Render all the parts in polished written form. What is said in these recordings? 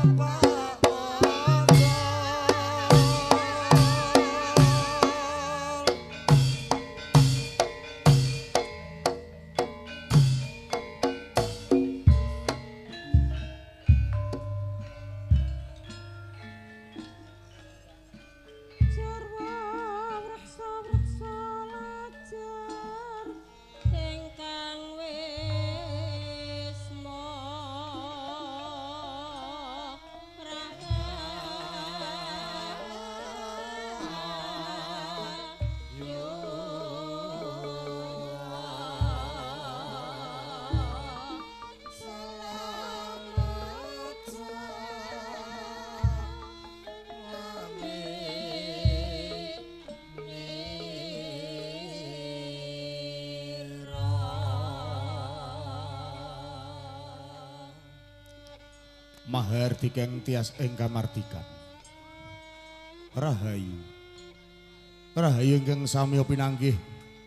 Mahardikeng tias ing kamardikan. Rahayu. Rahayu ingkang samya pinanggih.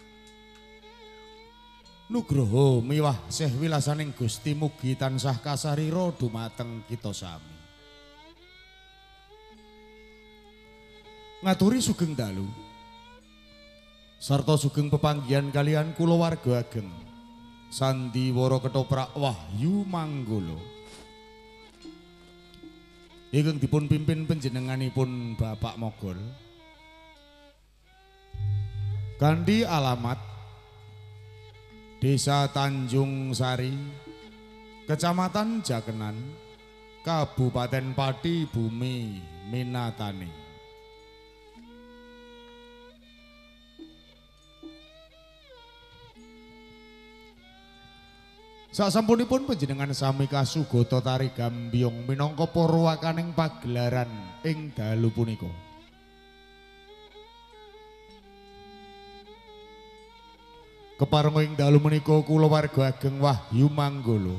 Nugroho miwah sih wilasaning Gusti mugi tansah kasarira dumateng kita sami. Ngaturi sugeng dalu. Sarta sugeng pepanggihan kalian kulawarga ageng. Sandiwara Ketoprak Wahyu Manggala. Ingkang dipun pimpin panjenenganipun Bapak Mogol. Kanthi alamat Desa Tanjung Sari, Kecamatan Jakenan, Kabupaten Pati Bumi Minatani. Sasampunipun panjenengan sami kasugata tari gambyong minangka purwakaning pagelaran ing dalu punika. Keparenga ing dalu menika kulawarga ageng Wahyu Manggala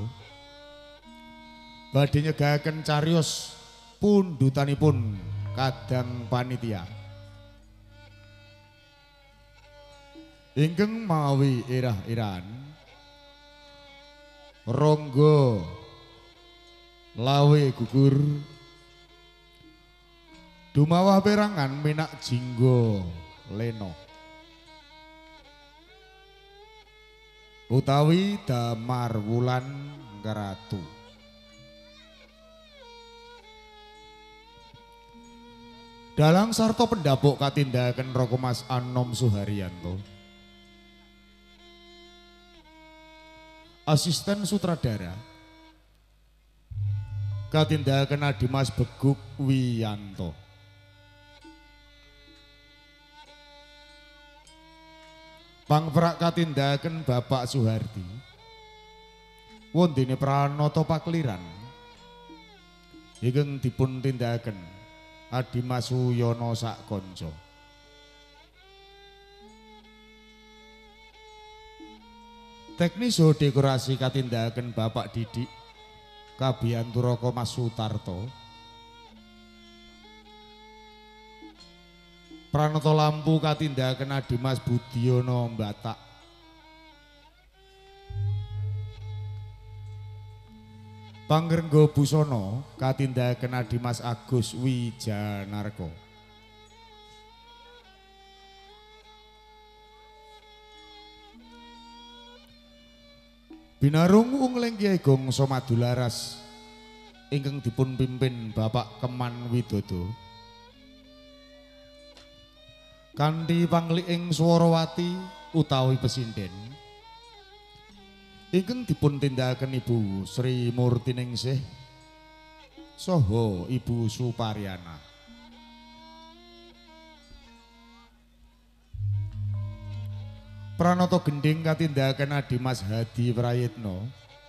badhe nyegahaken cariyos pundhutanipun kadang panitia ingkang mawi irah-irahan Ronggo Lawe Gugur Dumawah Perangan Minak Jinggo Leno utawi Damar Wulan Ngeratu. Dalang sarta pendapuk katindakan Roko Mas Anom Suharyanto. Asisten sutradara katindakan Adimas Beguk Wiyanto. Pangperak katindakan Bapak Suhardi. Wondene Pranata Pakliran ingkang dipun tindakan Adimas Suyono Sakkonco. Teknis dekorasi katindakan Bapak Didik Kabiyantu Roko Mas Sutarto. Pranata lampu katindakan Adimas Budiono Batak. Pangrengga busana katindakan Adimas Agus Wijanarko. Binarung Ungling Kyai Gongso Madularas ingkang dipun pimpin Bapak Keman Widodo. Kanthi pangliing Swarawati utawi Pesinden ingkang dipun tindakaken Ibu Sri Murtiningsih saha Ibu Suparyana. Pranata gending katindakan Adimas Hadi Prayitno.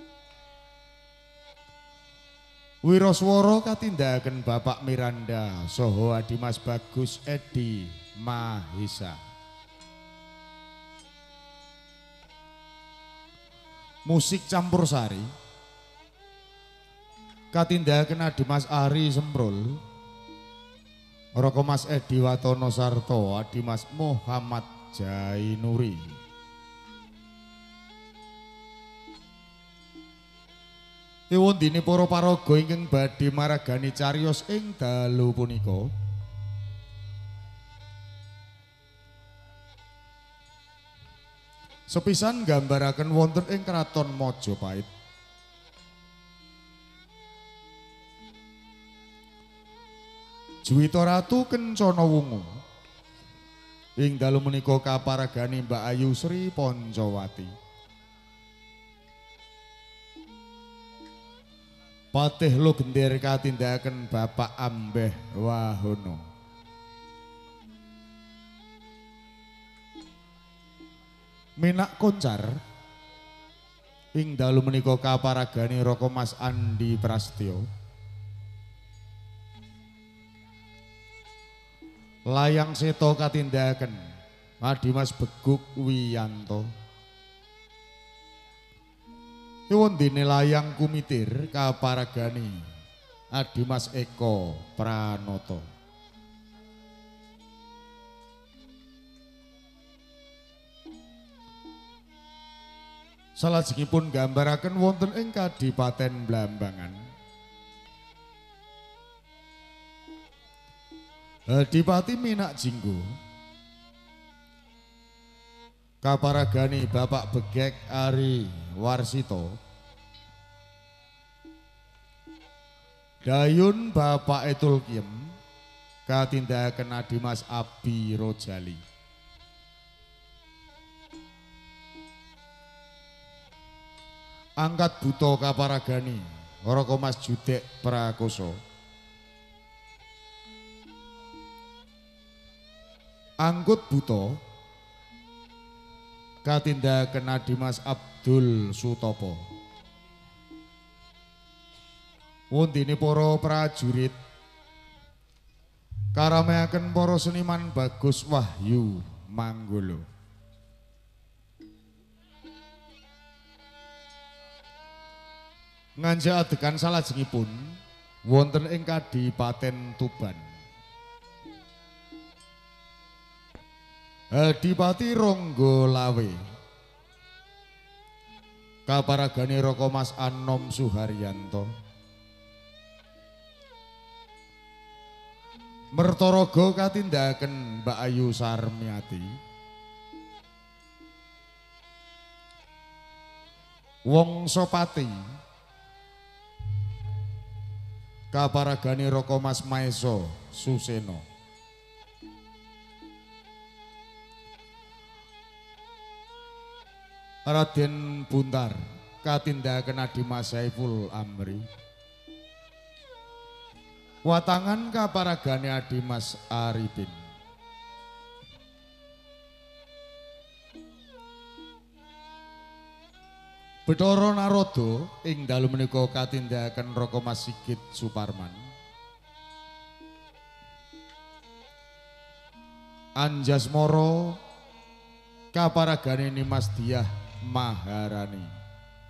Wiraswara katindakan Bapak Miranda saha Adimas Bagus Edi Mahisa. Musik campursari katindakan Adimas Ari Semprul, Roko Mas Edi Watono Sarto, Adimas Muhammad Jainuri. Ewondene para paraga ingkang badhe maragani cariyos ing dalu punika. Sepisan gambaraken wonten ing Kraton Majapahit. Juwita Ratu Kencana Wungu ing dalu menika kaparagani Mbak Ayu Sri Pancawati. Patih Lugender katindakan Bapak Ambeh Wahono. Minak Koncar ing dalu menika kaparagani Raka Mas Andi Prastyo. Layang Seto katindakan Adimas Beguk Wiyanto. Wondene layang kumitir kaparagani Adimas Eko Pranoto. Salajengipun gambaraken wonten ing Kadipaten Blambangan. Adipati Minak Jinggo kaparagani Bapak Begek Ari Warsito. Dayun Bapak Etul Kiem katindakan Adimas Abi Rojali. Angkat Buto kaparagani Raka Mas Judek Prakoso. Angkut Buto katindakan Adimas Abdul Sutopo. Wondene para prajurit karameaken para seniman Bagus Wahyu Manggolo. Nganja adegan salajengipun wonten ing Kadipaten Tuban. Adipati Ronggo Lawe kaparagani Raka Mas Anom Suharyanto. Mertaraga katindakan Mbak Ayu Sarmiati. Wongsopati kaparagani Raka Mas Maeso Suseno. Raden Buntar katindakan Adimas Saiful Amri. Watangan kaparagani Adimas Arifin. Bathara Narada ing dalu menika katindakan Raka Mas Sigit Suparman. Anjasmara kaparagani Nimas Diah Maharani.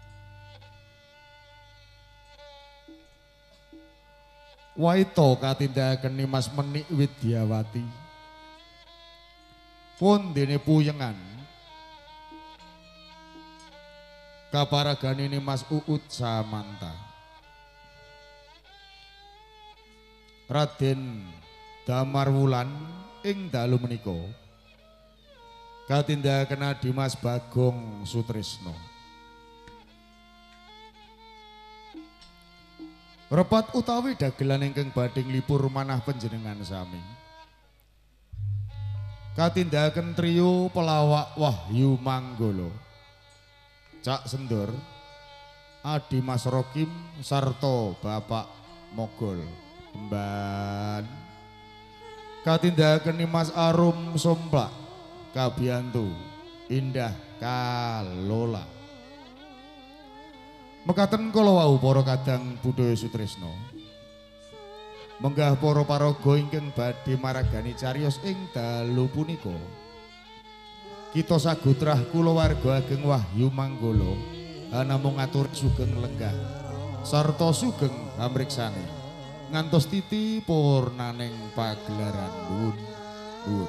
Waito katindakan Nimas Menik Widyawati. Wondene puyengan kaparagani Nimas Uut Samanta. Raden Damarwulan ing dalu menika katindakan Dimas Bagong Sutrisno. Repat utawi dagelan ingkang badhe nglipur manah panjenengan sami. Katindakan trio pelawak Wahyu Manggolo. Cak Sendur, Adimas Rokim sarta Bapak Mogol Mban. Katindakan Nimas Arum Somplak Kabiyantu Indah Kalola. Mekaten kala wau para kadang budaya Sutrisno. Menggah para paraga ingkang badhe maragani cariyos ing dalu punika. Kita sagutrah kulawarga ageng Wahyu Manggolo namung ngatur sugeng lenggah sarta sugeng pamriksani ngantos titi purnaning pagelaran nuwun.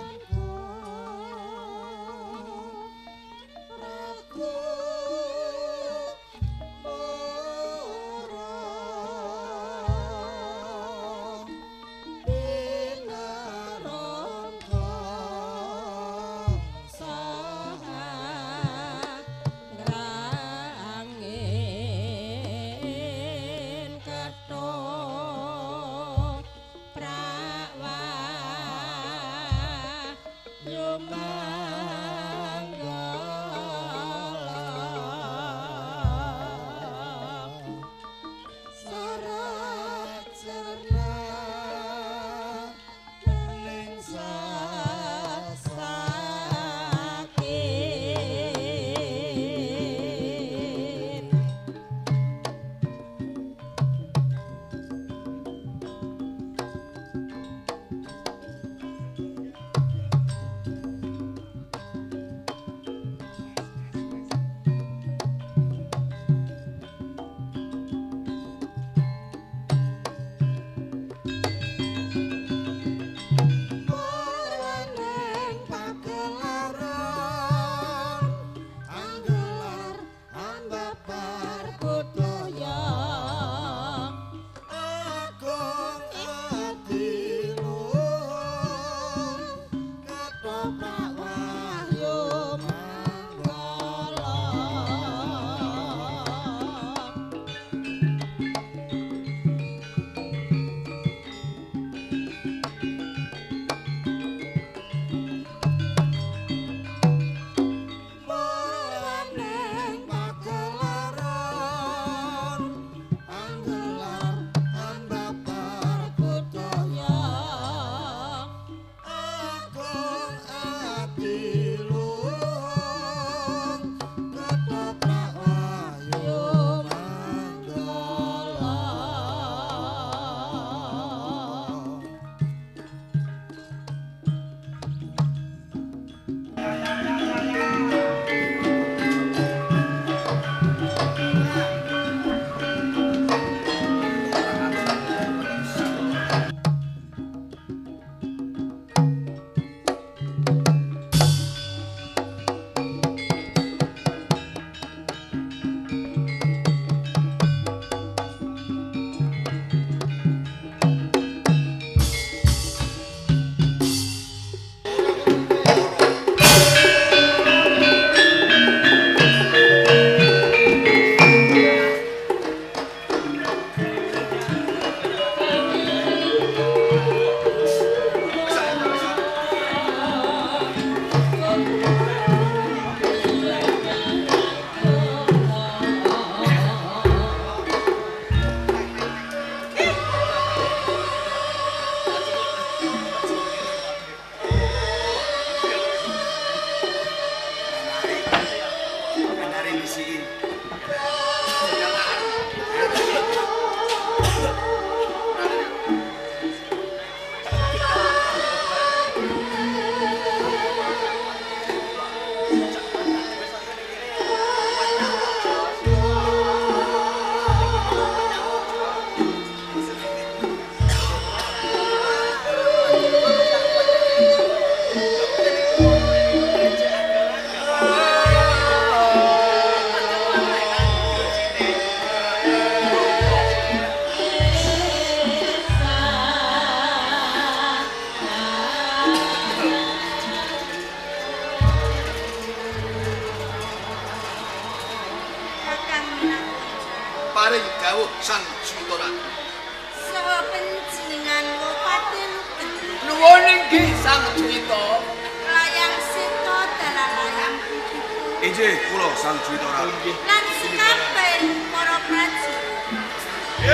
Sang Juwita. Layang Sita dalan layang putriku. Inggih, kula Sang Juwita Ratu. Lan sekaben para prajurit.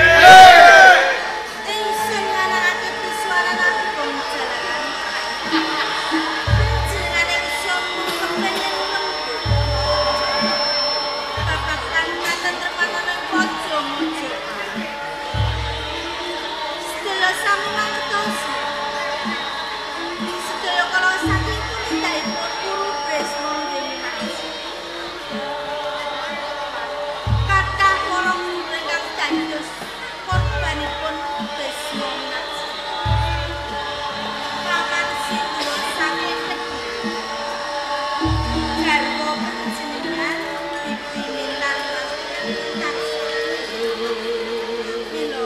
Ingsun nganakake pisuaran agung jalaran. Panjenengane ingsun kepengen lembut. Babagan katentreman ana pojok muncul. Sedaya sami mangertosi. Sedaya kala saking punindakipun Guru Bresna nggih. Kathah para guru ingkang dados korbanipun Bresna Naji. Paman Sindura saking Kediri. Garwa panjenengan dipilih lan Milo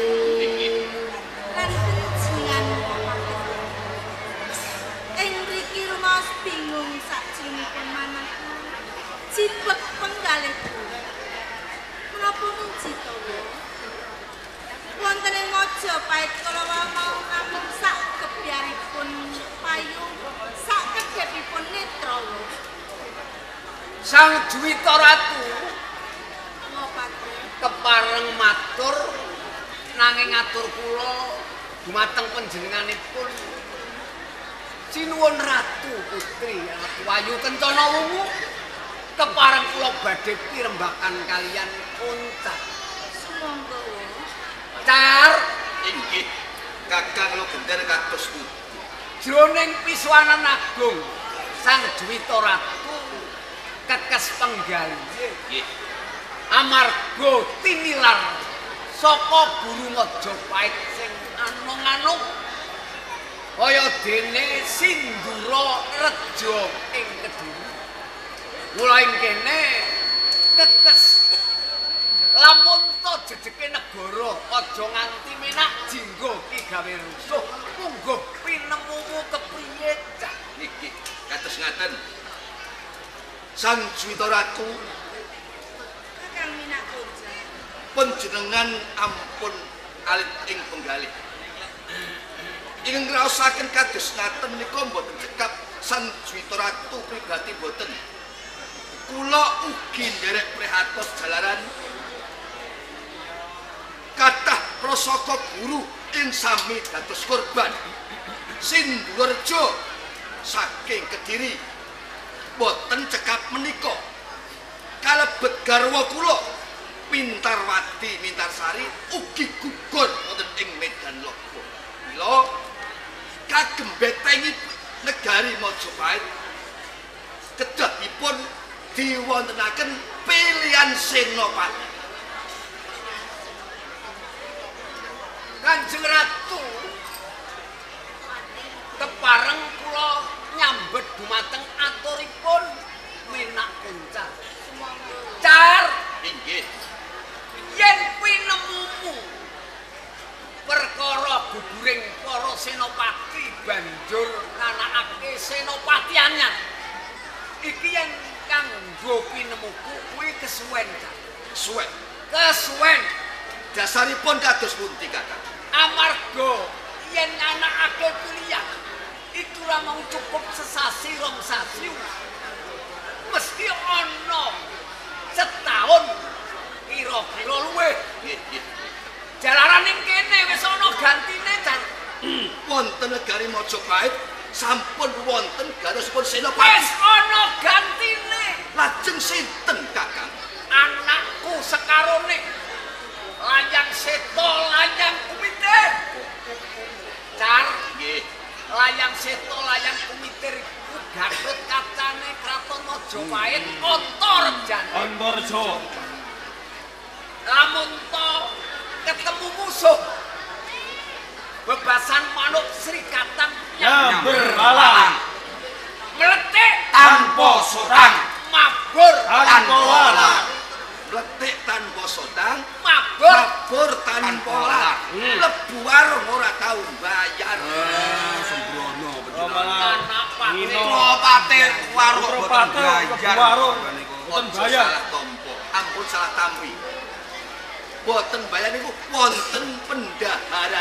lan panjenengan ing mriki rumaos bingung sakjroning manah cipek penggalih menapa nuncita wonten ing Majapahit kala mau namung sak kebyaripun payung sak kedhepipun netra Sang Juwita Ratu ngopake kepareng matur nanging ngatur kula dumateng panjenenganipun Sinuwun Ratu Putri Ratu Ayu Kencana Wungu kepareng kula badhe pirembakan kalian puncak. sumangga Car Inggih, Kakang lo gender kados pundi. jroning pisuanan agung Sang Juwita Ratu kekes penggalih Nggih. amarga tinilar saka Guru Majapahit sing anung-anung kaya dene Sindura Reja ing Kediri. Mula ing kene kekes lamun to jejeke negara aja nganti menak jinggo ki gawe rusuh munggo pinemumu kepriye cah. Nggih, kados ngaten. Sang Juwita Ratu Kakang Minakoja panjenengan ampun alit ing penggalih. Ingkang ngraosaken kados ngaten menika mboten cekap Sang Juwita Ratu pribadi boten. Kula ugi nderek prihatos jalaran kathah prasaka guru ing sami dados korban. Sindurjo saking Kediri boten cekap menika kalebet garwa kula Pintarwati Mintarsari ugi gugur wonten ing Medan Logo. Mila kagem betengi negari Majapahit kedahipun diwontenaken pilihan senopati. Kanjeng Ratu kepareng kula nyambet dumateng aturipun menak kencar. Car Inggih. yen pinemumu perkara guguring para senopati banjur nganakake senopati anyar. Iki yen kanggo pinemuku kuwi kesuwen, Cak. Suwe. Kesuwen Dasaripun kados pundi, Kakang? amarga yen anakake kuliah itu ora mau cukup sesasi rong sasi. Mesti ana setahun kira-kira luwih. Nggih, nggih. Jalaran ning kene wis ana gantine, Cak. Wonten negari Majapahit sampun wonten garosipun Wis senopati. ana gantine. Lajeng sinten, Kakang? Anakku sekarone layang seto layang kumite. Car Nggih. layang seto layang kumitir iku Gatot kacane Kraton Majapahit Antarejan. Antareja. Lamun to ketemu musuh bebasan manuk Srikatan Nyamber meletik tanpa sorang, mabur tanpa walah. Letik tanpa sodang, mabur mabur tanpa lar. Lebu warung ora tau bayar. Sembrono anak Nino. Patir warung Putra boten Patir, bayar. warung boten Ojo bayar. salah tompo, ampun salah tampi. Boten bayar niku wonten pendaharan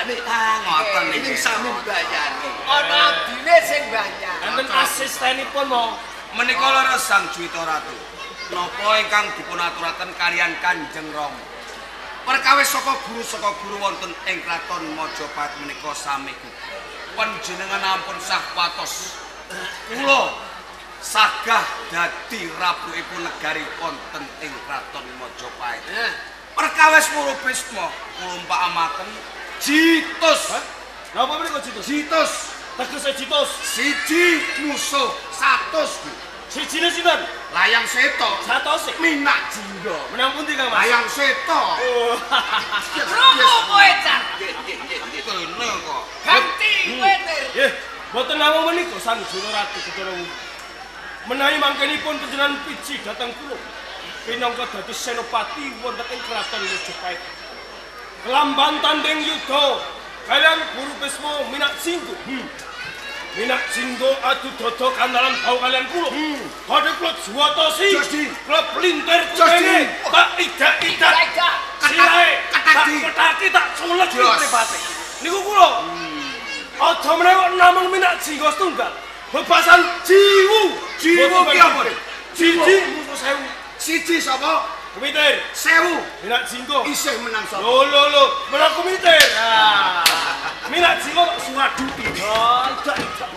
mbayani. Ngoten Ini niki. sami mbayani. Ana abdine sing bayar. Enten asistenipun mo. Menika leres Sang Juwita Ratu. Napa ingkang dipunaturaken kalian Kanjeng Rama? Perkawis saka guru wonten ing kraton Majapahit menika sami panjenengan ampun sah patos. Kula sagah dadi rabukipun negari wonten ing kraton Majapahit. Perkawis Murubisma kula umpamaken Jitus. Napa menika Jitus? Jitus Tegese Jitus. siji musuh 100 Sijine sinten? layang seto Satose. minak jingga Menang pundi Kang Mas? layang seto Krungu kowe Car. kene kok Ganti wetir. Nggih, boten namung menika Sang Juwita Ratu Bathara Wungu. Menawi mangkenipun panjenengan piji dhateng kula. Pinangka dados senopati wonten ing kraton Majapahit. Kelamban tanding yuda kalian Murubisma Minak Jingga. Minak Jingga adu dodo kandalan bau kalian kula. Kadhe kula juwatosi. Jadi. Kula pelintir Jadi. kene. Tak idak-idak. Idak. Silae. Tak Ketaki. ketaki tak sulet Jos. pripate. Niku kula. Aja menawa namung Minak Jingga setunggal. Bebasan jiwu. Jiwu ki apa? Siji musuh 1000. siji sapa Kumitir. 1000 Minak Jingga. isih menang sapa Lho, menak kumitir. Nah. Minak Jingga kok suwaduki. Idak.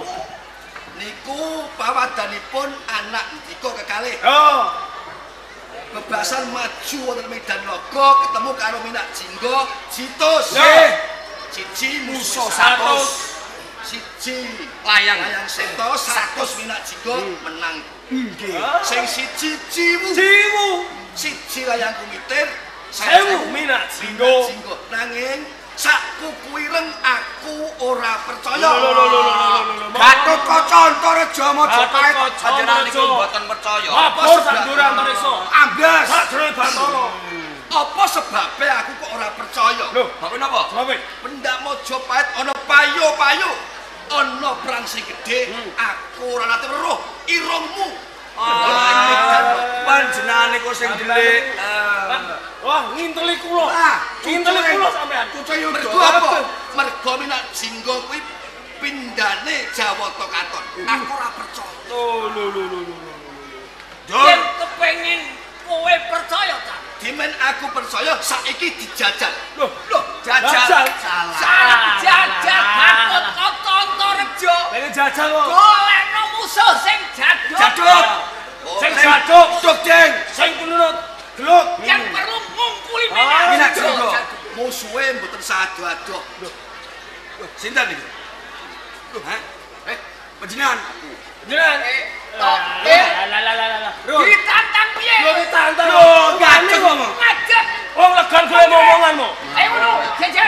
Niku pawadanipun anak ndika kekalih. Oh. Bebasan maju wonten medan laga ketemu karo Minak Jingga Jitus. Nggih. Siji Musuh musuh 100. 100. Siji Layang. seto 100 Minak Jingga menang. nggih Sing siji jiwu. Jiwu. Siji layang kumitir 1000 Minak Jingga. Nanging sak kukuireng aku ora percaya. Gatot Kaca Antareja Majapahit Gatot Kaca panjenengan niku Antareja. mboten percaya Mabur sak ndure antariksa. ambas Sakjroning Bathara. Apa sebabnya aku kok ora percaya? Lho, bapak napa Bapak. Pendak Majapahit ana payo-payo, ana perang sing gedhe, aku ora nate weruh irungmu. panjenengan niku sing delik Wah, nginteli kula. Nginteli kula sampean. Mergo apa? Mergo Minak Jingga kuwi pindhane Jawata Katon. Aku ora percaya. Lho. Yen kepengin kowe percaya ta? Dimen aku percaya saiki dijajal. Loh, jajal Salah jajal Gatot Kaca Antareja. pengen jajal kok. Golekno musuh sing jaduk. jaduk Sing jaduk, duk ding sing tunut, geluk. Yang perlu ngungkuli Minak Minak Jingga. Jingga. Musuhe mboten sado-ado. sinten niku hah panjenengan Jenengan. Lah. Ditantang piye? Lho ditantang. Lho, gaceng ngomong. Ngajak. Wong legan kaya omonganmu. Ayo ngono, jejer.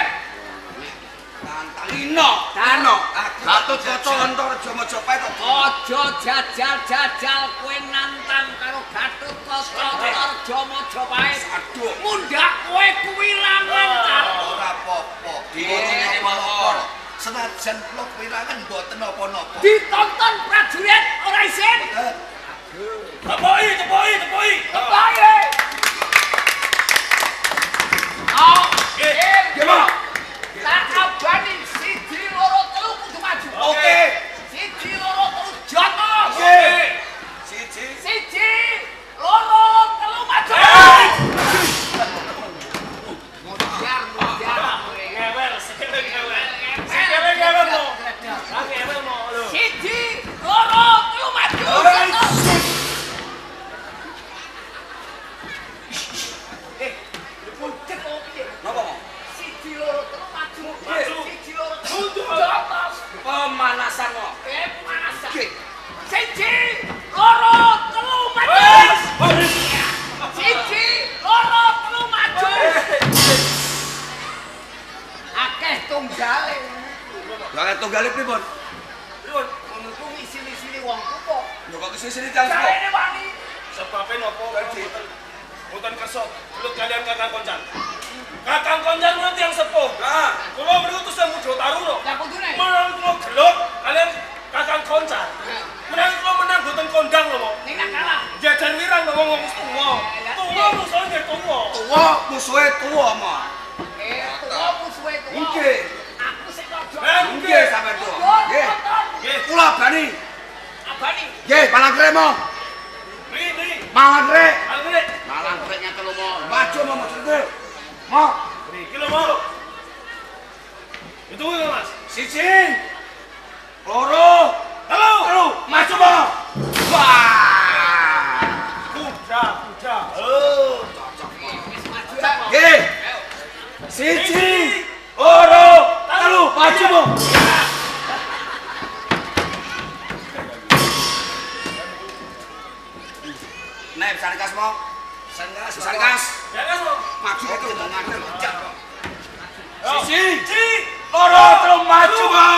Tino Gatot Kaca Antareja Majapahit Aja jajal-jajal kowe nantang karo Gatot Kaca Antareja Majapahit. aduh Mundak kowe kuwi lanang. Ora apa-apa. Dene apa? Senajan kula kewirangan mboten napa-napa. Ditonton prajurit ora isin. Tepoki. Kepae. Oh, Gimana? tak abani siji loro telu kudu maju. Oke. Siji loro telu joto. Oke. Siji loro telu maju. Mujar kowe. Ngewel, sikile ngewel. Sikile ngewel mo. Ngewel mo lho. Siji loro telu maju. Pucet kok piye? napa kok Siji loro telu maju. Maju. Siji loro telu Mundur. jotos. pemanasan kok Pemanasan. Oke. Siji loro telu maju. Siji loro telu maju. Akeh tunggale. Lah tunggale pripun? Pripun? Ngono ku ngisi-isini wong kok. Lho kok sisine tiyang sepuh? Jarene wani. Sebabnya nopo boten kersa gelut kalian Kakang Koncan. Kakang Koncan nanti yang sepuh. Nah, Kula mriku terus mujo taruna. Lah kudune. Menang kula gelut kalian Kakang Koncan. Menang kula menang boten kondang lho. Ning nak kalah. Jajan wirang lho wong tuwa. Tuwa musuhe nggih tuwa. tuwa musuhe tuwa mah. Tuwa musuhe tuwa. Nggih. Nggih, palangkre mo. Mriki. Palangkre. Palangkre. Palangkre ngeten lho mo. Maju mo maksudnya. Mo. Mriki lho, Mas. Itu lho, Mas. Siji. Loro. Halo. Maju mo. Wah. Kuda. Nggih. Siji. Loro. Telu. Maju mo. Nek sarkas mo. Sarkas. Maju itu ngadep. Siji. Loro. Telu. Maju mo.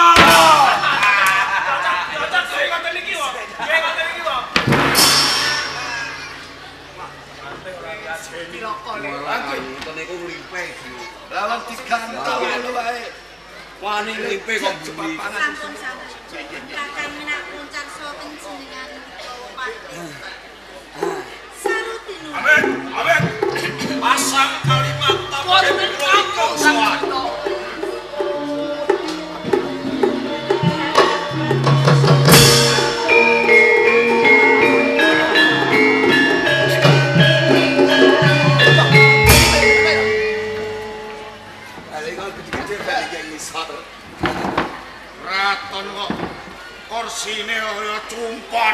Cocok sing ngoten iki, Wong. Nggih, ngoten iki, Wong. Ngoten niku nglimpe. Lawan digantong ngono wae. Wani nglimpe kok bumi. Sampun. Kakang menak kuncar so penjenengan bawa pati. Sarutinu. Amin. Pasang kalimat Wonten kamu Sang Juwita. Raton kok korsine kaya cumpon.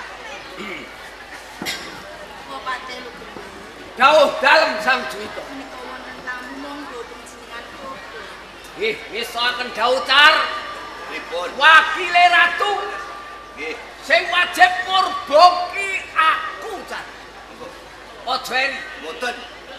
Bawa pati lu gendeng. Dawuh dalem Sang Juwita. Menika wonten tamu monggo penjenengan kodo. Nggih, misaken dawuh car. Pripun? Wakile ratu Nggih. sing wajib ngurboki aku car. Aja eri. Mboten.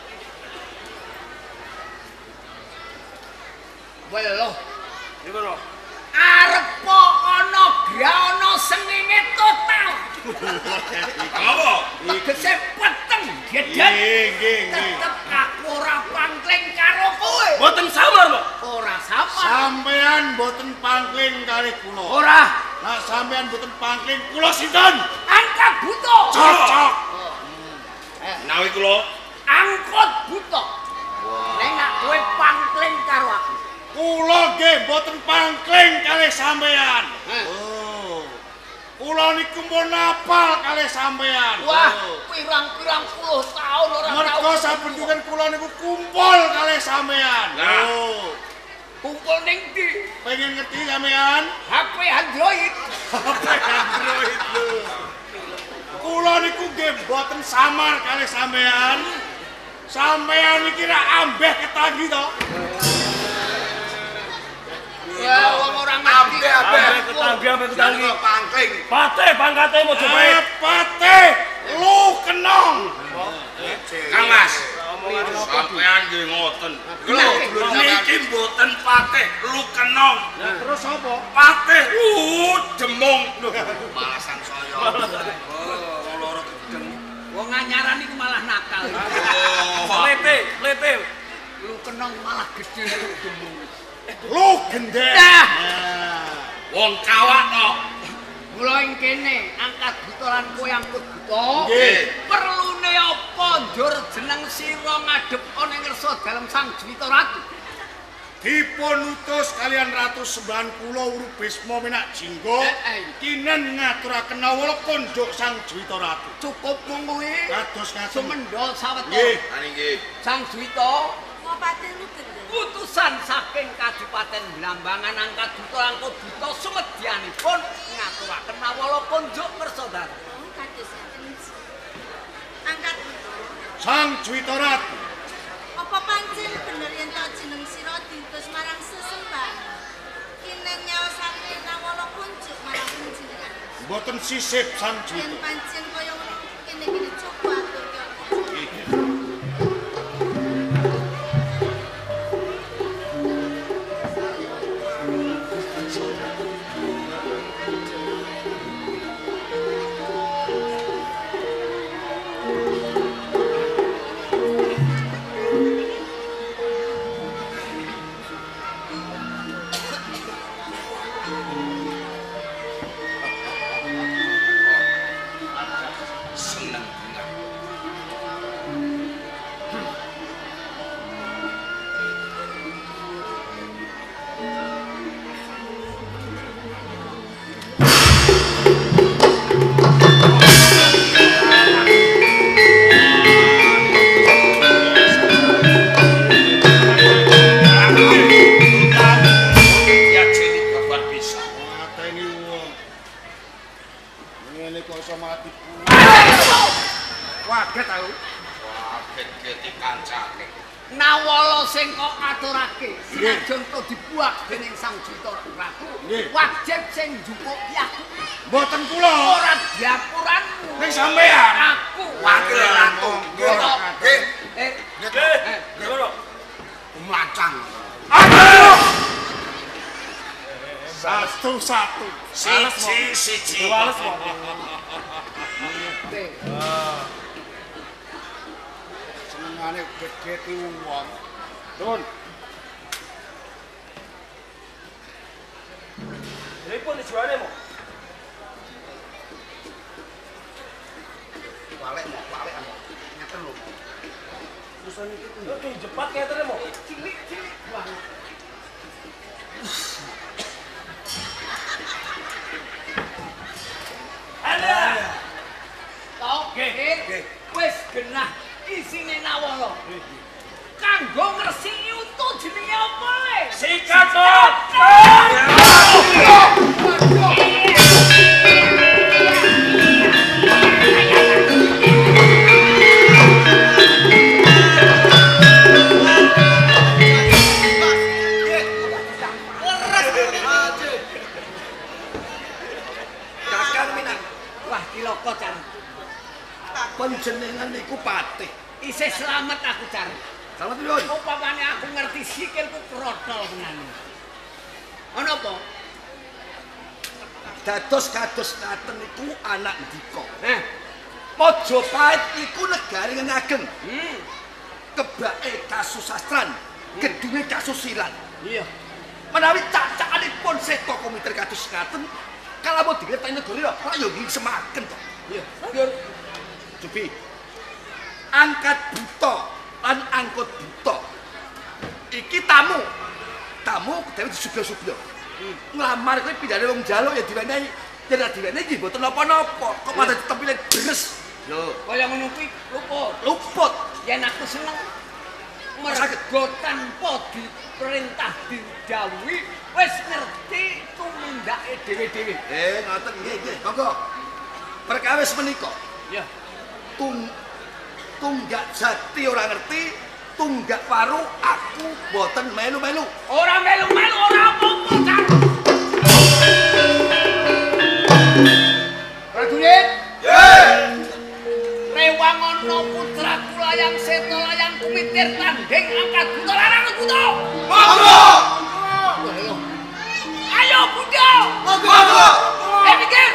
Weloh. Niku lho. Arep ana grana sengenge total. Apa? Tegese peteng gedet. Nggih. Tetep aku ora pangkling karo kowe. Mboten samar, Pak. Ora sama. Sampean mboten pangkling kalih kula. Ora Nah, sampean mboten pangkling kula sinten? angkat buta. Cocok. Nawi kula Angkut buta. Nek nak kowe pangkling karo aku. kula nggih mboten pangkling kalih sampean. Heh. Kula niku pun apal kalih sampean. Wah, pirang-pirang puluh tahun ora Mergo tau. saben dinten kula niku kumpul kalih sampean. Kumpul ning ndi? Pengen ngerti sampean? HP Android. Android lho. Kula niku nggih mboten samar kalih sampean. Sampean iki ra ambeh ketanggi to. Wah, wong ora ngerti. Ambeh ketanggi. Pangkling. Patih pangkate Mojopahit. Patih lu kenong. Kang Mas. Sampean nggih ngoten. Lho, Niki mboten patih lu kenong. Terus apa? Patih demung. Malasan saya. Wong loro gedeng. Wong anyaran iku malah nakal. Lete. Lu kenong malah gede demung. Lu gendek. Dah. Wong kawak tok. Mula ing kene angkat buta lan kowe angkut buta. Nggih. Perlune apa njur jeneng sira ngadhep ana ing ngersa dalem Sang Juwita Ratu? Dipun utus kalian Ratu Sembahan kula Urubisma Menak Jingga kinen ngaturaken awala konjuk Sang Juwita Ratu. Cukup mung kuwi. Kados ngaten. Sumendha sawetara. Nggih. Nggih. Sang Juwita Bawa pati lu gendeng. utusan saking Kadipaten Blambangan angkat buta angkut buta sumedyanipun ngaturaken awala konjuk ngersa dalem. Oh, kados enten. Angkat buta. Sang Juwita Ratu. Apa pancen bener yen to jeneng sira diutus marang sesembahan? Kinen nyaosake nawala kunjuk marang panjenengan. Mboten sisip Sang Yen Juwita. pancen kaya ngono kene coba aturke apa? senajan to dibuak dening Sang Juta Ratu. Wajib sing njupuk ki aku. Mboten kula. Ora diapuranmu. Ning sampean. Aku Wakil ratu. Nggih. Ngono. Mlacang. Satu. Siji. Wales kok. Senengane gede ki wong. Nun. Repot dijualnya mo. Walek amo. Ngeten lho. Terusan iki tuh jepat kayaknya mo. Cilik banget. Ada. Oke. Wis genah isine nawala. Kanggo ngresiki utu jenenge apa le? Sikat. Wah, kiloko Car. Panjenengan niku patih. Isih selamat aku Car. Selamat nuwun. Upamane aku ngerti sikilku krotol tenan. Ana apa? Kados ngaten niku anak ndika. Majapahit Iku negari ngagem. Kebake kasusastran, gedunge kasusilan. Iya. Menawi cacakanipun seta komiter kados ngaten, kalamun dingerteni negara ayo ngisemaken to. Iya. Dur. Jubi. Angkat buta lan angkut buta. Iki tamu. Tamu kudu disubya-subya. Nglamar kuwi pindhane wong njaluk ya diwenehi. Yen ora diwenehi nggih mboten napa-napa. Kok malah ditempile deres. Lho, Kaya ngono kuwi luput. luput. Yen aku seneng mergo tanpa diperintah didhawuhi wis ngerti tumindake dhewe-dhewe. Ngoten nggih. Monggo. Perkawis menika Ya. Tunggak jati ora ngerti, tunggak paru aku boten melu-melu. Ora melu-melu ora apa-apa, Kang. Prajurit. Rewang ana putra kulayang seta layang kumitir tanding angkat buta larang buta. Monggo. Ayo buta. Monggo. Mikir.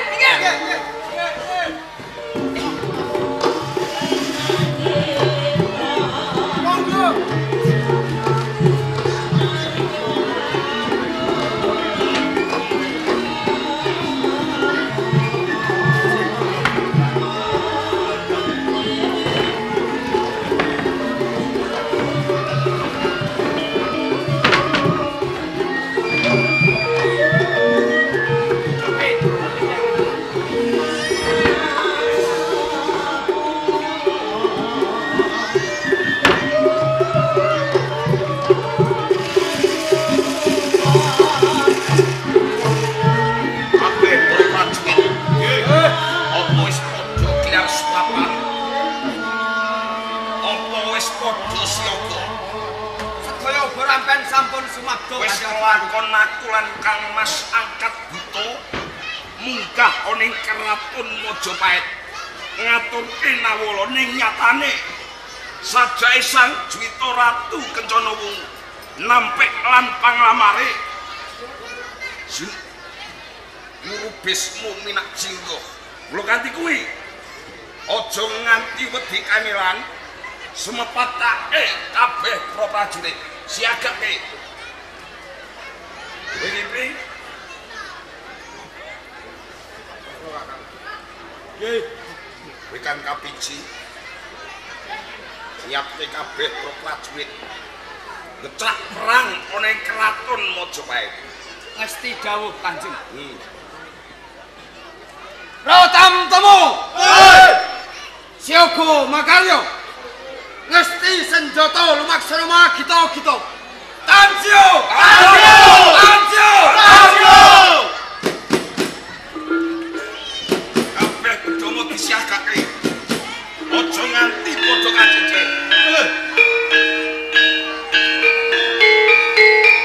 Sampun sumabda wis nglakon aku lan Kang Mas angkat buta munggah ana ing Keraton Majapahit ngaturke nawala ning nyatane sajake Sang Juwita Ratu Kencana Wungu nampik lan panglamare Murubismu minak jinggo lho kanthi kuwi aja nganti wedi kangelan semepatake kabeh prajurit siagake. Begini. Nggih. Wikan kapiji. Siapke kabeh prajurit. Ngecrak perang ana ing Keraton Majapahit. Ngesti dawuh Kanjeng. Rotam temu. Siaga makarya. Ngesti senjata lumaksana magita-gita. Tanjo! Kabeh bedama disiagake. Aja nganti padha kacece.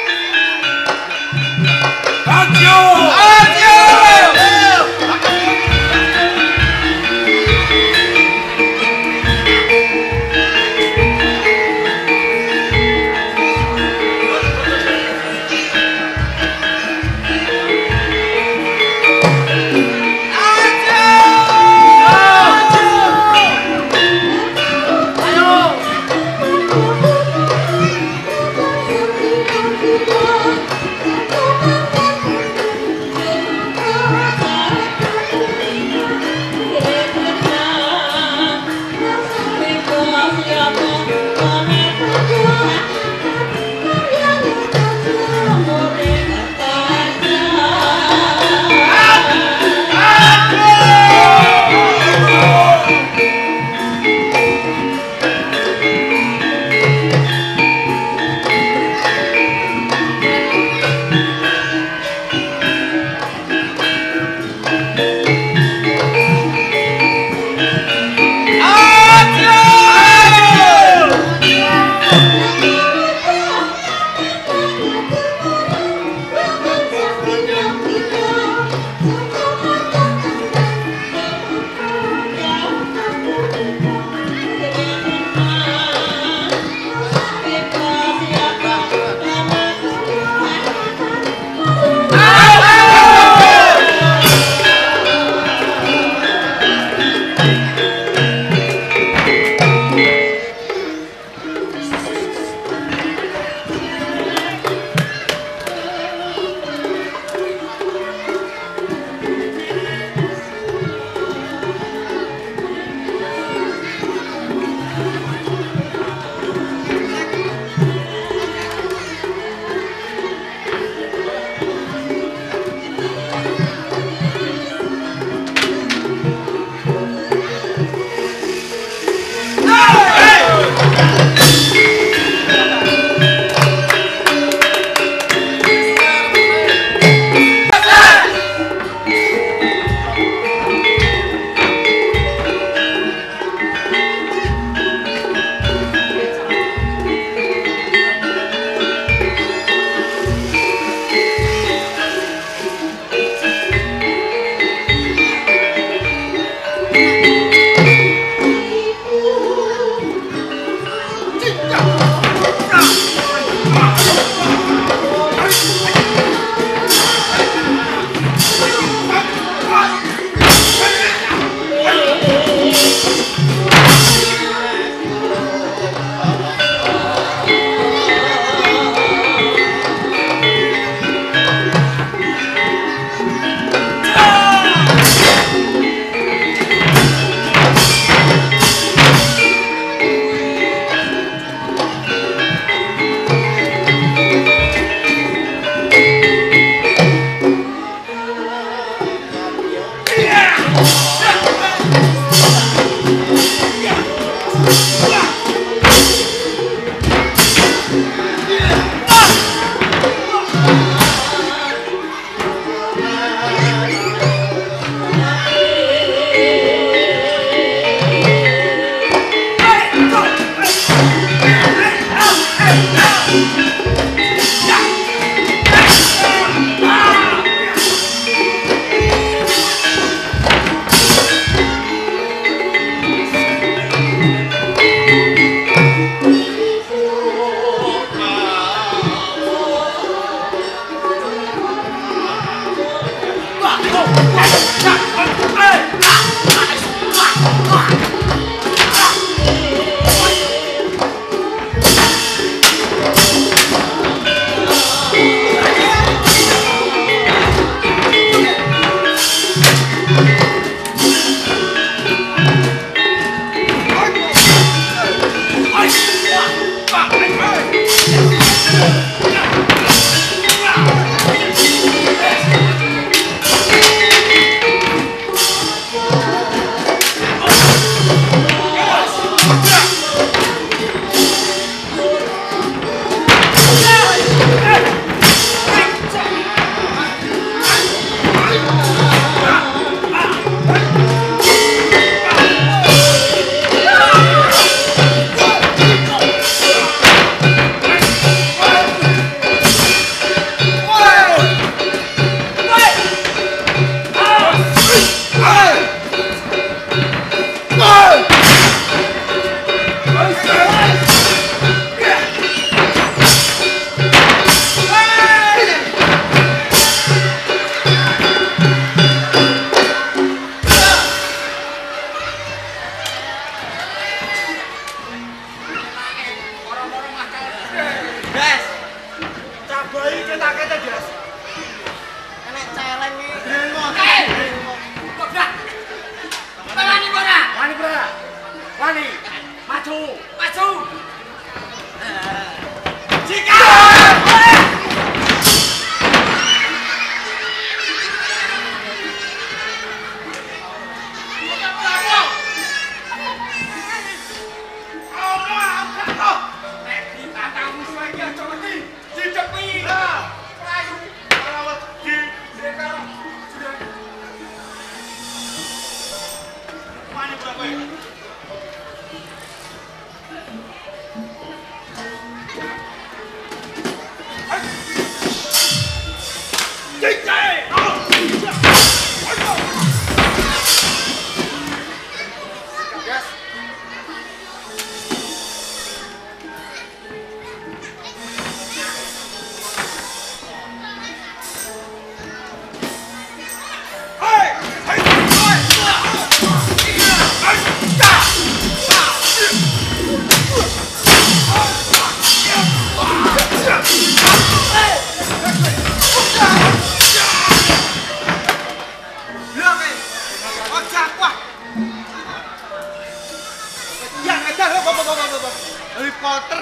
Harry Potter.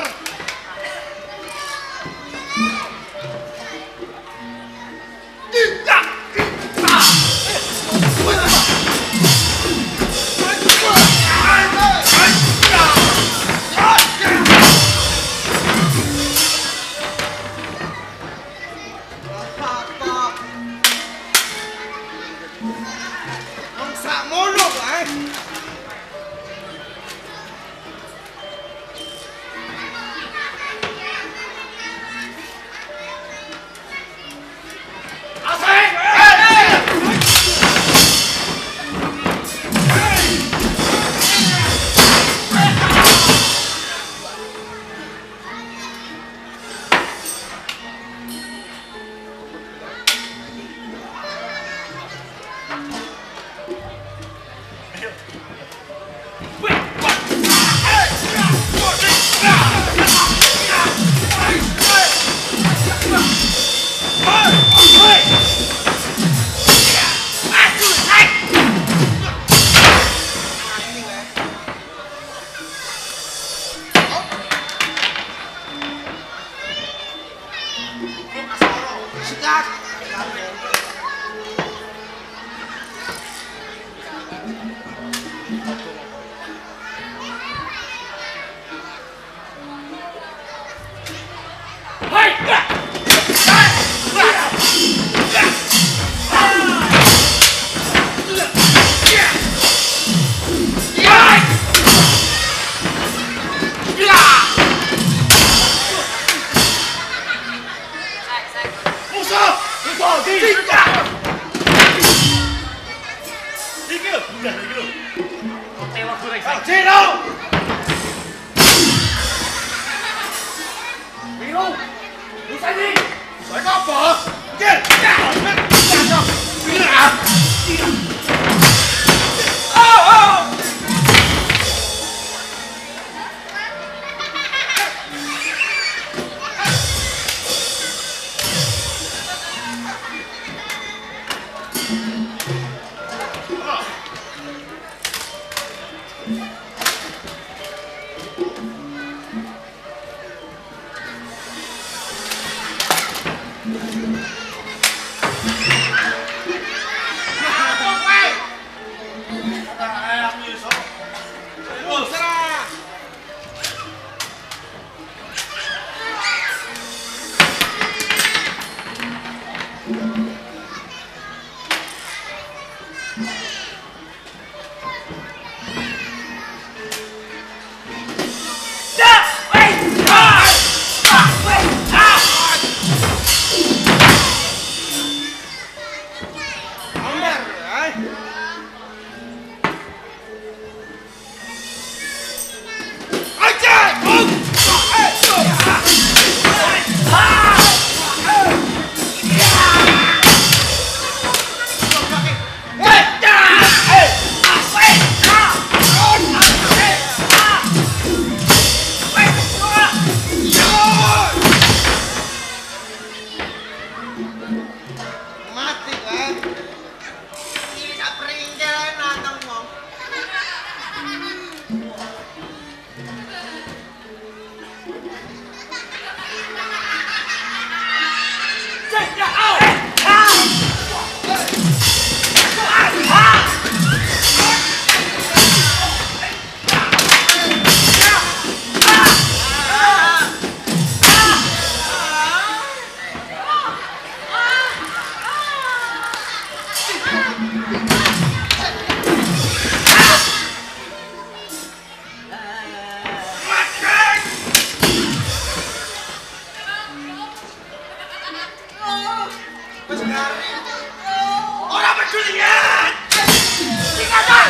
Wis garing. Ora peduli ya. Tinggal.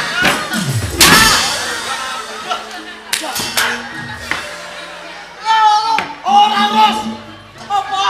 Ora Ros. Apa?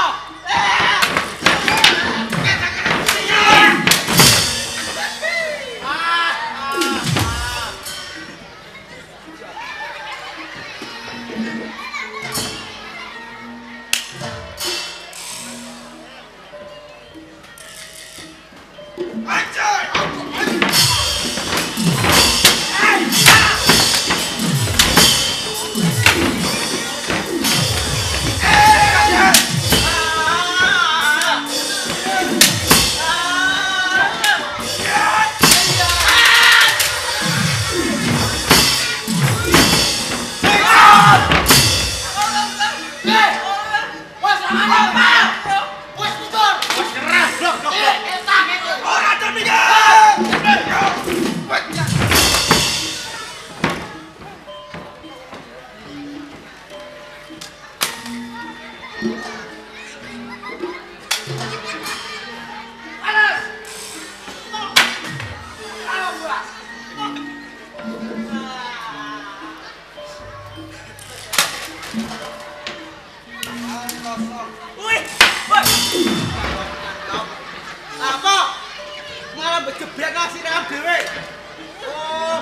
Apa? Malah bejeblek nasi ram dhewe. Oh.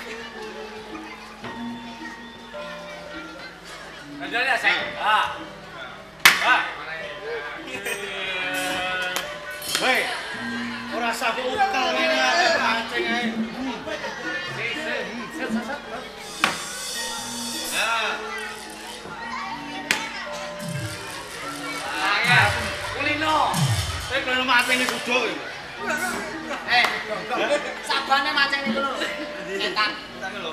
Lanjut ya, Sek. Woi, ora sabu ukel ngene pancing ae. Set. Ya, kulino. Kulino macing iki kudu. Sabane macing niku lho. Setan. Setan lho.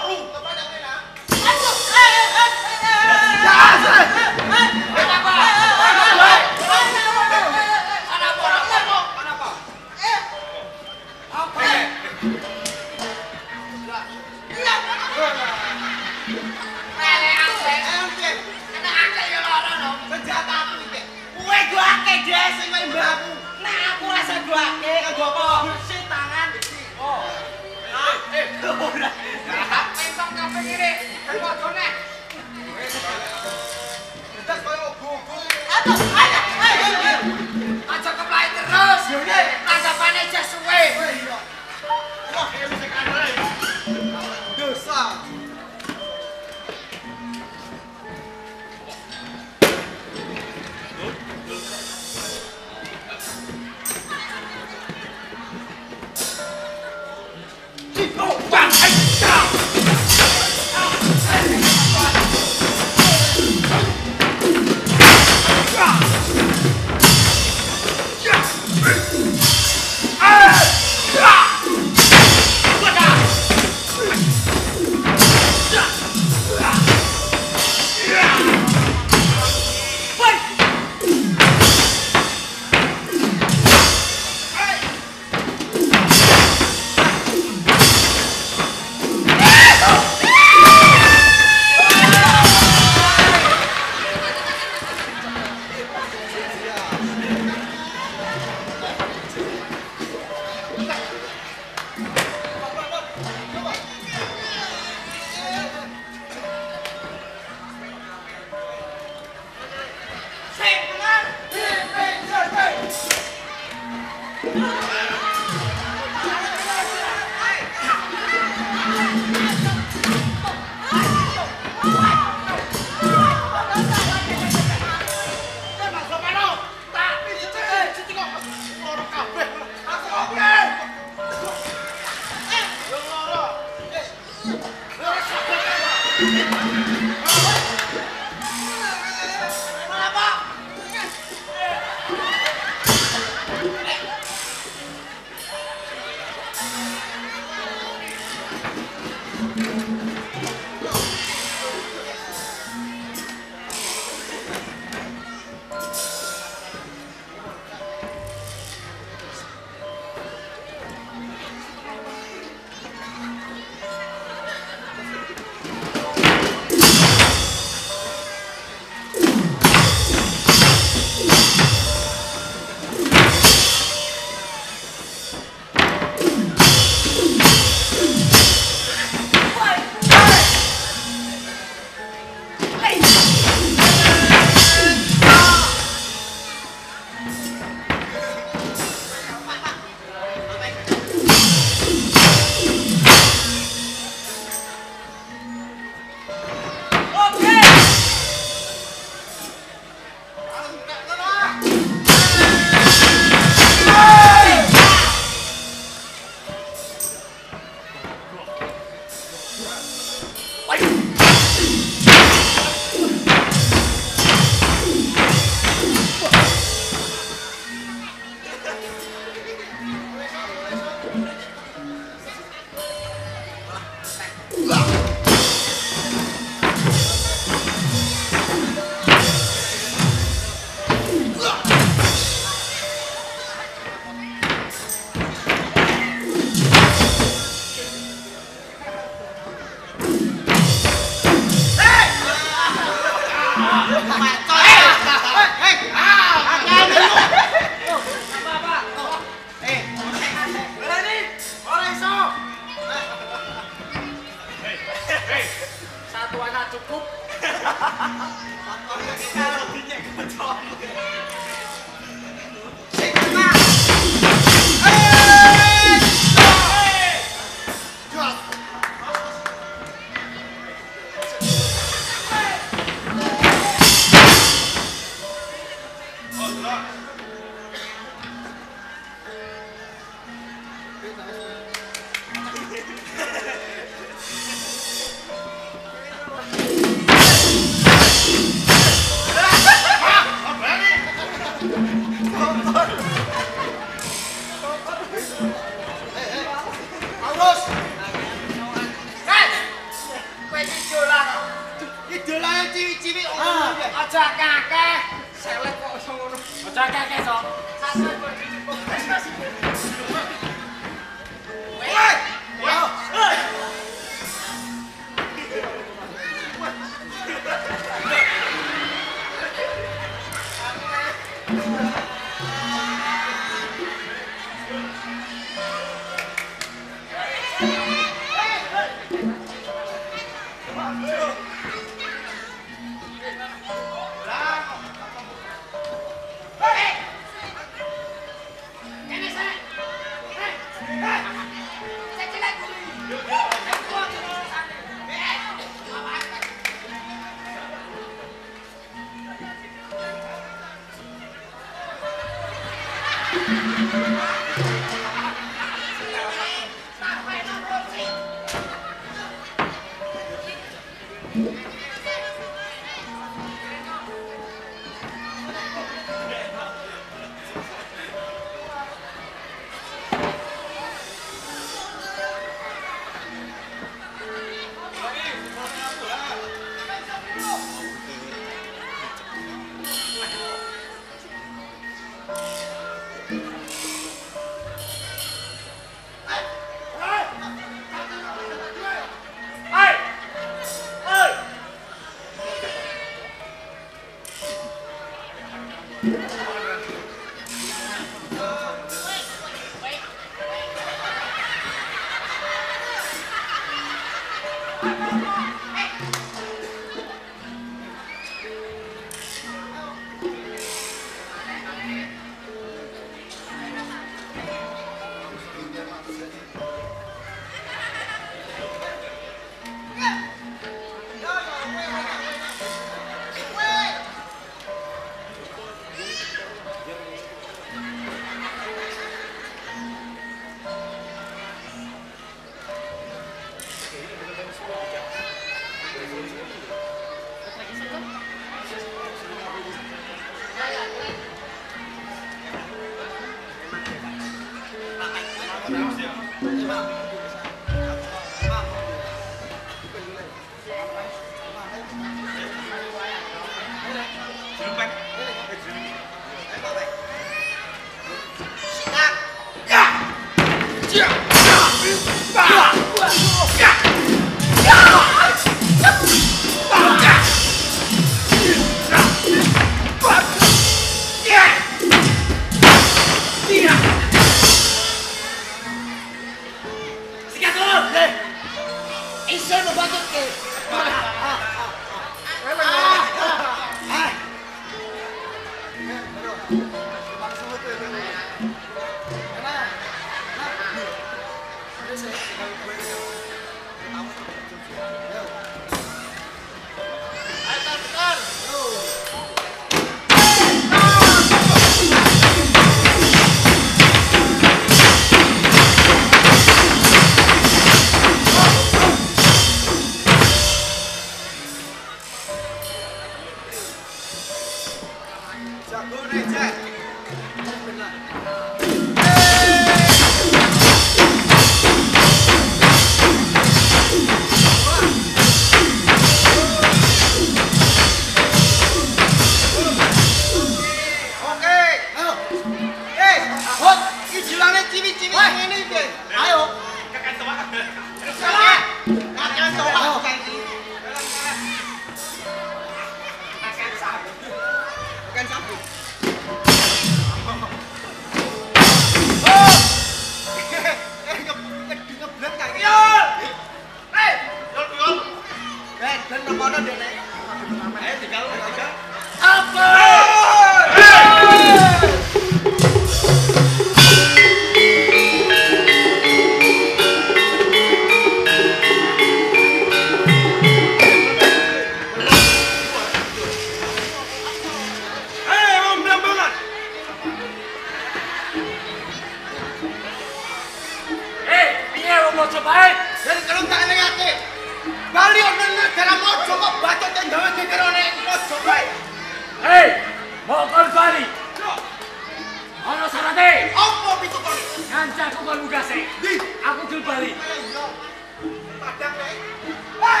Mojopahit. Dan kalau tak elingake, bali ana negara Mojo kok bacot yang gawe gegerone Mojopahit. Hei, mau kon bali. Ono sarate. Apa pitukone? Kancaku kon mugase. Di, Aku gel bali. padang wae. Hei.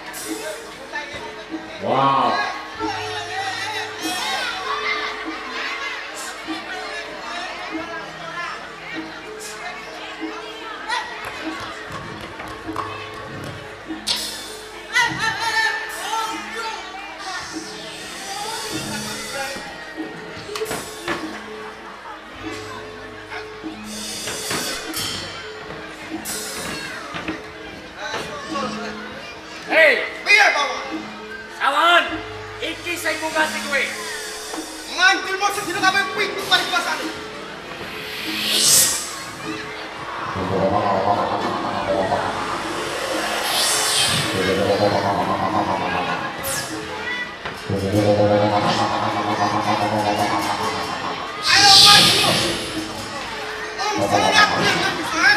Wow. Hei, Piye bawa? sawangan. Iki sing mugasi kowe. Ngandil Mojo dina kabeh pintu paribasane. Ayo maju. Om sangat bisa.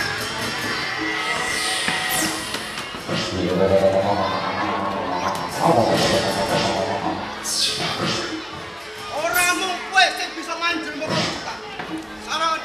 Ora mung kowe sing bisa manjur mbok kita. Saran.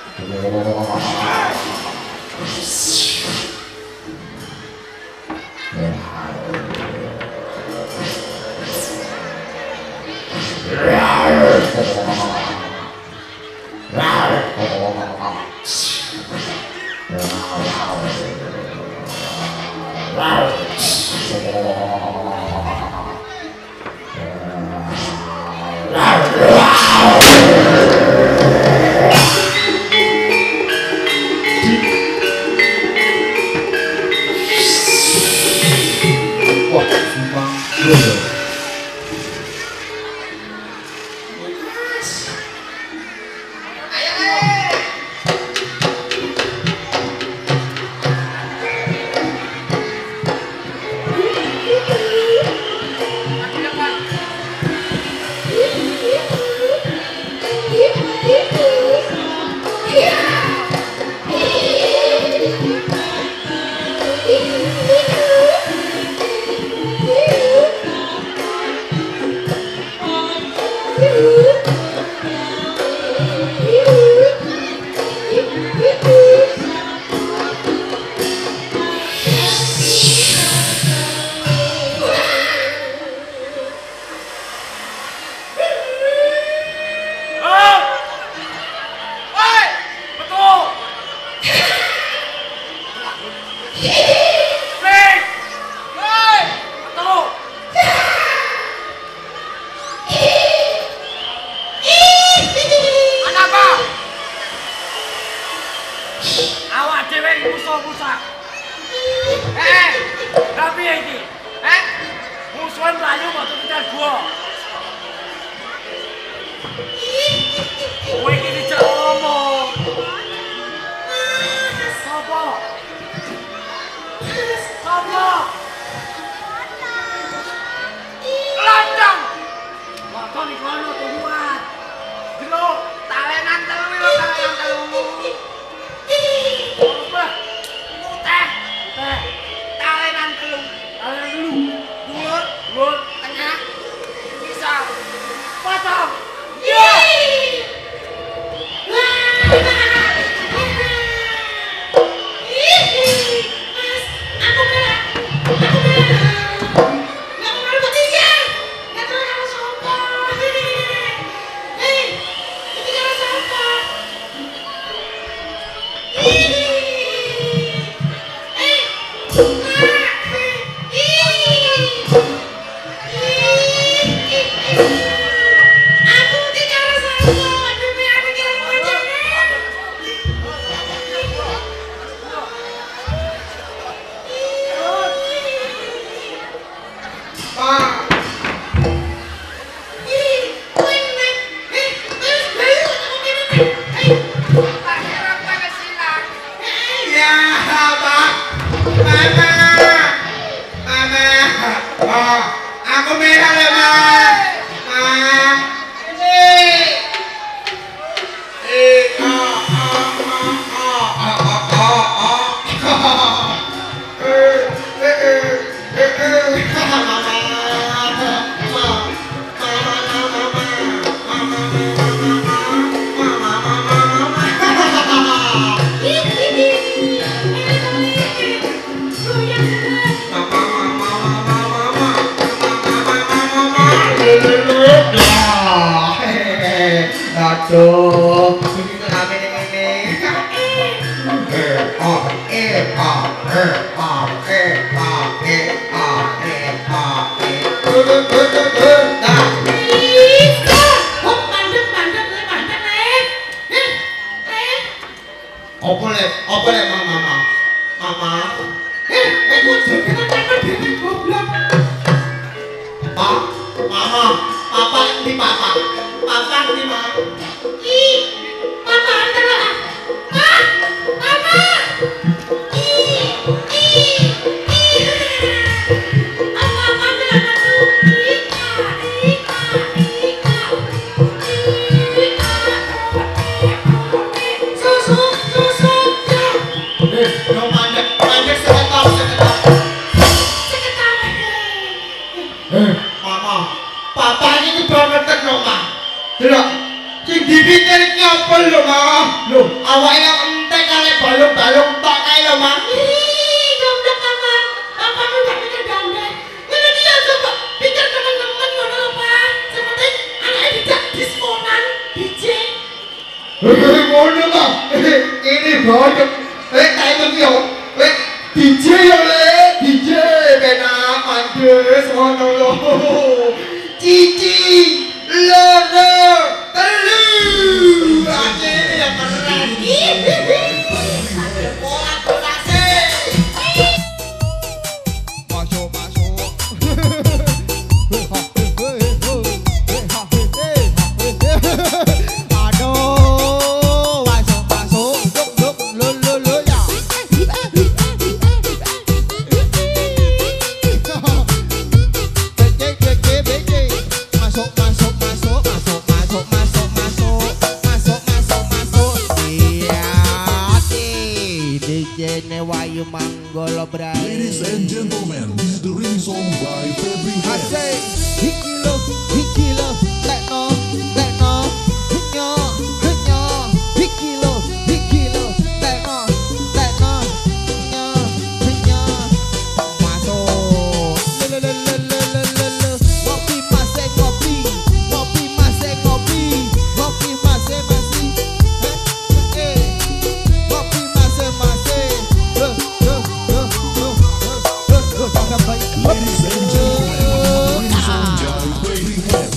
Duh, kami ini. Apa le mama? Mama, papa di mama. Papa di mama. Ih, mama adalah. Mama. Mama, papa ini banget loh, Ma. Delok, sing dipikir iki apa lho, Ma? Lho, awake entek kali balung-balung tok kae lho, Ma. Ih, goblok, Mama. Papa ku gak mikir gandeng. Ngene iki ya coba pikir temen-temen ngono lho, Pak. Seperti anake dijak diskonan, DJ. Ngono, Ma. Ini banget. Kae iki yo. DJ yo le, DJ benak mandes ngono lho. Cici loro telu akhirnya yang keren. Bola masuk aduh masuk duk lo ya. Wayu Manggolo Bray. Ladies and gentlemen, the ring song by Febri I Hands. say, hikilo, tekno, hikilo, tekno, masuk. Ngopi masih ngopi, ngopi masih Ladies and gentlemen, the ring song by Febri Hands.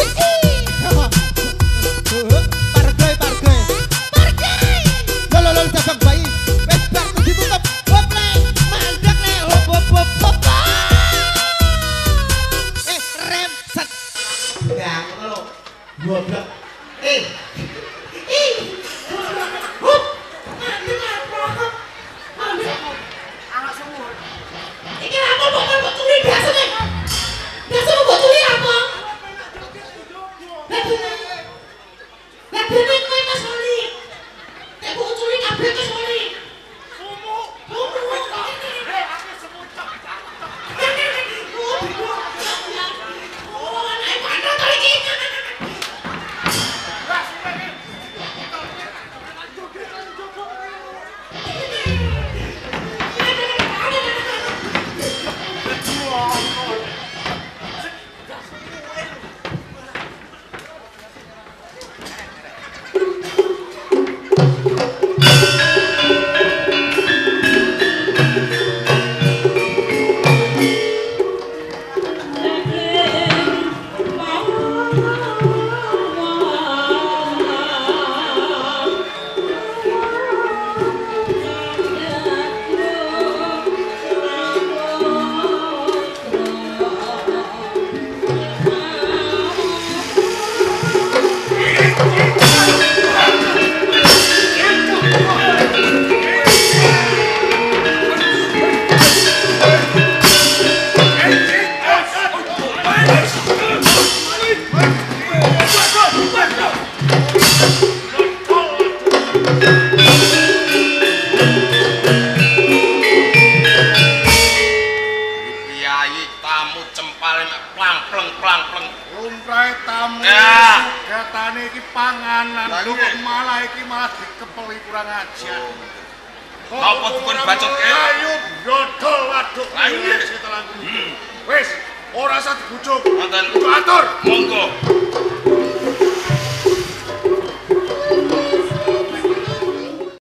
Gatane iki panganan, lho kok malah iki malah dikepeli kurang ajar. Napa dipun bacotke? Ayo dodol waduk setelah. Wis, ora usah dibujuk. Wonten. Atur. Monggo.